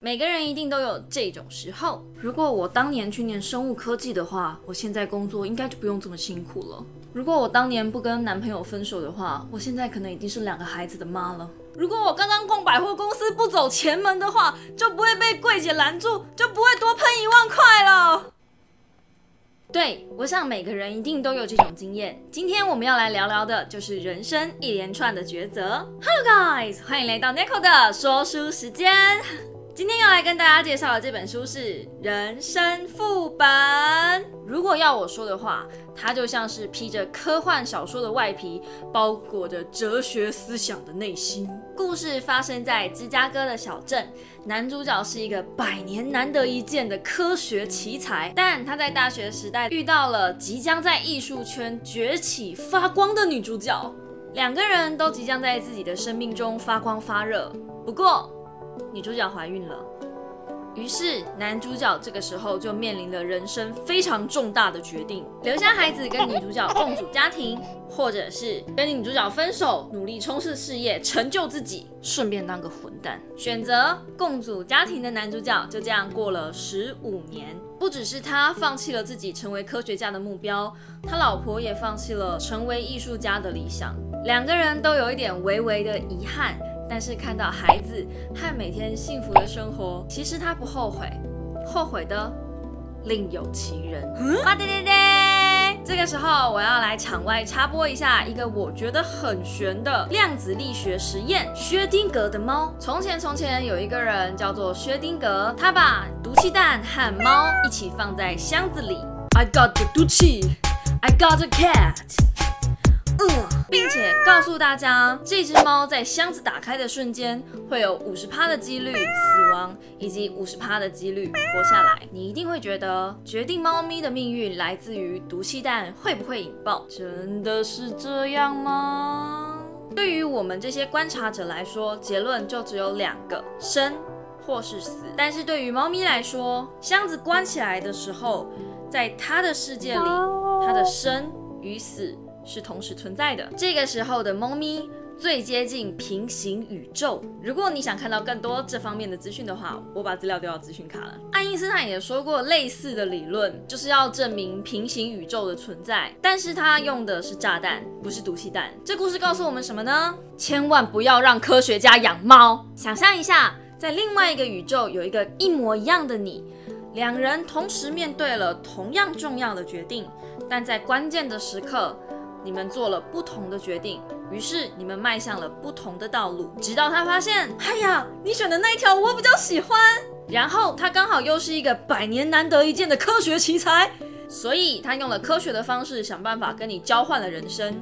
每个人一定都有这种时候。如果我当年去念生物科技的话，我现在工作应该就不用这么辛苦了。如果我当年不跟男朋友分手的话，我现在可能已经是2个孩子的妈了。如果我刚刚逛百货公司不走前门的话，就不会被柜姐拦住，就不会多喷1万块了。对，我想每个人一定都有这种经验。今天我们要来聊聊的就是人生一连串的抉择。Hello guys， 欢迎来到 Neko 的说书时间。今天要来跟大家介绍的这本书是《人生副本》。如果要我说的话，它就像是披着科幻小说的外皮，包裹着哲学思想的内心。故事发生在芝加哥的小镇，男主角是一个100年难得一见的科学奇才，但他在大学时代遇到了即将在艺术圈崛起发光的女主角，2个人都即将在自己的生命中发光发热。不过女主角怀孕了，于是男主角这个时候就面临了人生非常重大的决定：留下孩子跟女主角共组家庭，或者是跟女主角分手，努力冲刺事业，成就自己，顺便当个混蛋。选择共组家庭的男主角就这样过了15年。不只是他放弃了自己成为科学家的目标，他老婆也放弃了成为艺术家的理想。2个人都有一点微微的遗憾。但是看到孩子和每天幸福的生活，其实他不后悔，后悔的另有其人。这个时候我要来场外插播一下一个我觉得很玄的量子力学实验——薛丁格的猫。从前有一个人叫做薛丁格，他把毒气弹和猫一起放在箱子里。I got the 毒气 I got a cat。并且告诉大家，这只猫在箱子打开的瞬间会有50%的几率死亡，以及50%的几率活下来。你一定会觉得，决定猫咪的命运来自于毒气弹会不会引爆？真的是这样吗？对于我们这些观察者来说，结论就只有2个：生或是死。但是对于猫咪来说，箱子关起来的时候，在它的世界里，它的生与死是同时存在的。这个时候的猫咪最接近平行宇宙。如果你想看到更多这方面的资讯的话，我把资料丢到资讯卡了。爱因斯坦也说过类似的理论，就是要证明平行宇宙的存在，但是他用的是炸弹，不是毒气弹。这故事告诉我们什么呢？千万不要让科学家养猫。想象一下，在另外一个宇宙有一个一模一样的你，2人同时面对了同样重要的决定，但在关键的时刻你们做了不同的决定，于是你们迈向了不同的道路，直到他发现，哎呀，你选的那一条我比较喜欢。然后他刚好又是一个100年难得一见的科学奇才，所以他用了科学的方式想办法跟你交换了人生。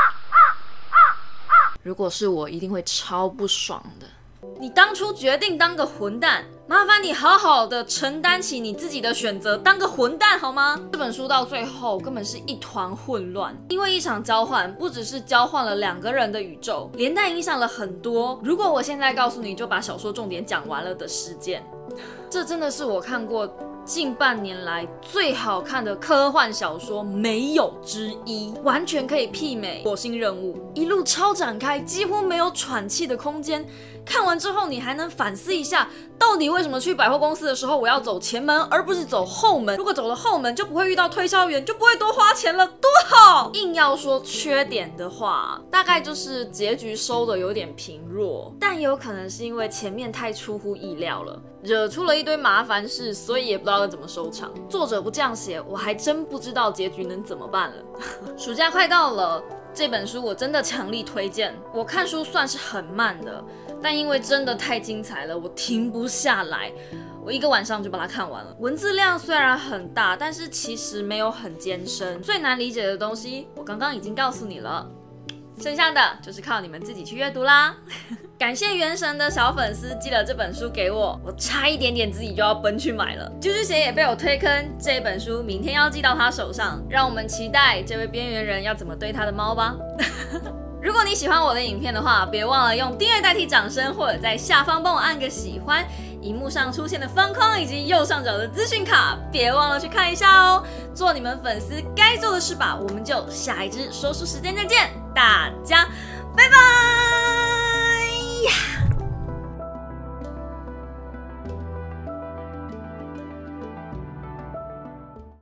如果是我，一定会超不爽的。你当初决定当个混蛋，麻烦你好好的承担起你自己的选择，当个混蛋好吗？这本书到最后根本是一团混乱，因为一场交换不只是交换了2个人的宇宙，连带影响了很多。如果我现在告诉你就把小说重点讲完了的事件，这真的是我看过近半年来最好看的科幻小说没有之一，完全可以媲美火星任务，一路超展开，几乎没有喘气的空间。看完之后你还能反思一下，到底为什么去百货公司的时候我要走前门而不是走后门？如果走了后门就不会遇到推销员，就不会多花钱了，多好！硬要说缺点的话，大概就是结局收的有点平弱，但有可能是因为前面太出乎意料了，惹出了一堆麻烦事，所以也不知道该怎么收场。作者不这样写，我还真不知道结局能怎么办了。暑假快到了，这本书我真的强力推荐。我看书算是很慢的，但因为真的太精彩了，我停不下来。我1个晚上就把它看完了。文字量虽然很大，但是其实没有很艰深。最难理解的东西，我刚刚已经告诉你了，剩下的就是靠你们自己去阅读啦。感谢原神的小粉丝寄了这本书给我，我差一点点自己就要奔去买了。啾啾鞋也被我推坑，这本书明天要寄到他手上，让我们期待这位边缘人要怎么对他的猫吧。如果你喜欢我的影片的话，别忘了用订阅代替掌声，或者在下方帮我按个喜欢。荧幕上出现的方框以及右上角的资讯卡，别忘了去看一下哦。做你们粉丝该做的事吧，我们就下一支说书时间再见，大家拜拜。